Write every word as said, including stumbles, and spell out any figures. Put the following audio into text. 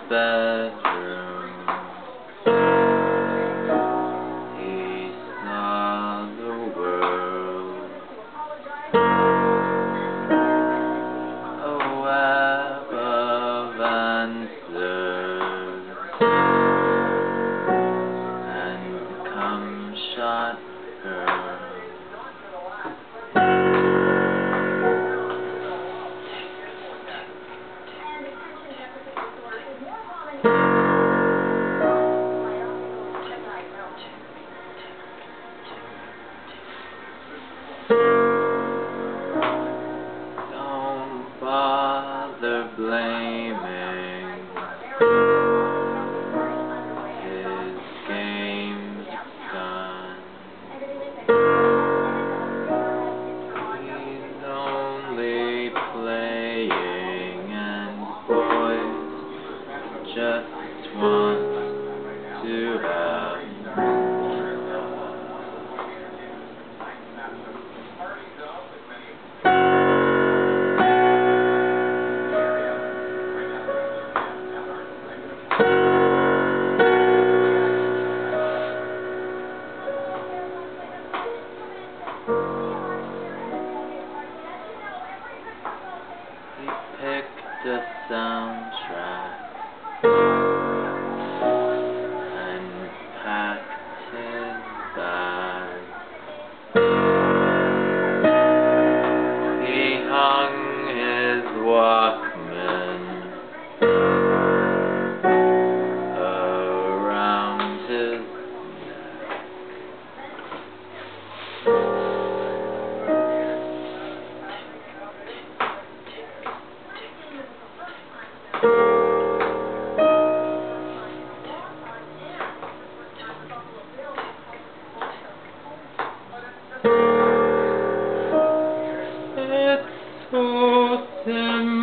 bedroom. He saw the world, a web of answers, and come shot her. Don't bother blaming, his game's done. He's only playing, and boys just want to have He picked a soundtrack and packed his bag. He hung his Walkman around his It's so simple.